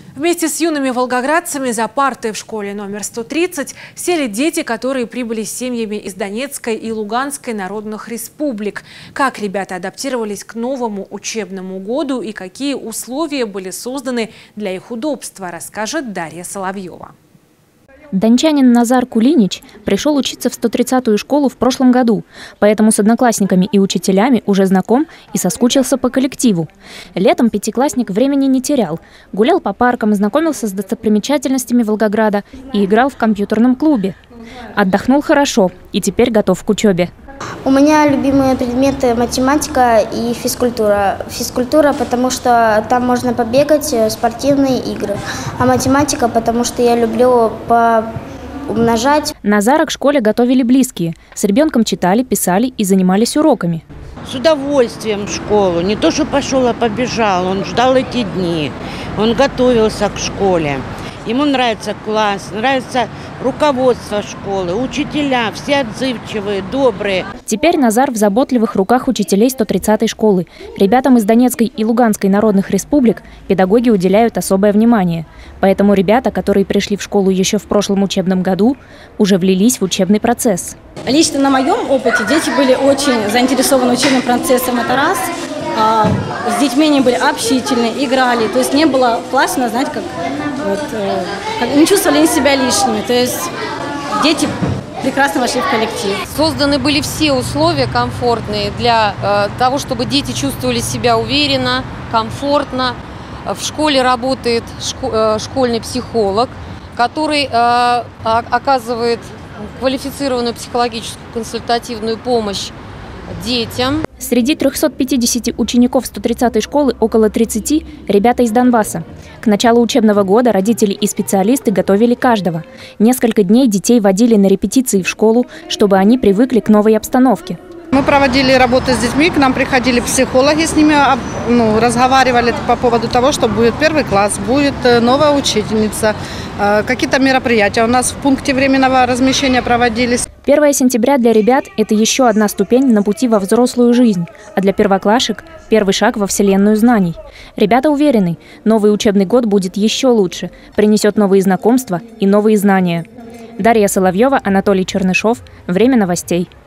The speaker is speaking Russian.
Вместе с юными волгоградцами за парты в школе номер 130 сели дети, которые прибыли с семьями из Донецкой и Луганской народных республик. Как ребята адаптировались к новому учебному году и какие условия были созданы для их удобства, расскажет Дарья Соловьева. Дончанин Назар Кулинич пришел учиться в 130-ю школу в прошлом году, поэтому с одноклассниками и учителями уже знаком и соскучился по коллективу. Летом пятиклассник времени не терял. Гулял по паркам, знакомился с достопримечательностями Волгограда и играл в компьютерном клубе. Отдохнул хорошо и теперь готов к учебе. У меня любимые предметы математика и физкультура. Физкультура, потому что там можно побегать, спортивные игры. А математика, потому что я люблю поумножать. Назара к школе готовили близкие. С ребенком читали, писали и занимались уроками. С удовольствием в школу. Не то, что пошел, а побежал. Он ждал эти дни. Он готовился к школе. Ему нравится класс, нравится руководство школы, учителя, все отзывчивые, добрые. Теперь Назар в заботливых руках учителей 130-й школы. Ребятам из Донецкой и Луганской народных республик педагоги уделяют особое внимание. Поэтому ребята, которые пришли в школу еще в прошлом учебном году, уже влились в учебный процесс. Лично на моем опыте дети были очень заинтересованы учебным процессом, это раз. С детьми они были общительны, играли. То есть не было классно, знаете, как не чувствовали себя лишними. То есть дети прекрасно вошли в коллектив. Созданы были все условия комфортные для того, чтобы дети чувствовали себя уверенно, комфортно. В школе работает школьный психолог, который оказывает квалифицированную психологическую консультативную помощь детям. Среди 350 учеников 130-й школы около 30 ребята из Донбасса. К началу учебного года родители и специалисты готовили каждого. Несколько дней детей водили на репетиции в школу, чтобы они привыкли к новой обстановке. Мы проводили работу с детьми, к нам приходили психологи, с ними разговаривали по поводу того, что будет первый класс, будет новая учительница, какие-то мероприятия у нас в пункте временного размещения проводились. 1 сентября для ребят – это еще одна ступень на пути во взрослую жизнь, а для первоклашек – первый шаг во вселенную знаний. Ребята уверены, новый учебный год будет еще лучше, принесет новые знакомства и новые знания. Дарья Соловьева, Анатолий Чернышов. Время новостей.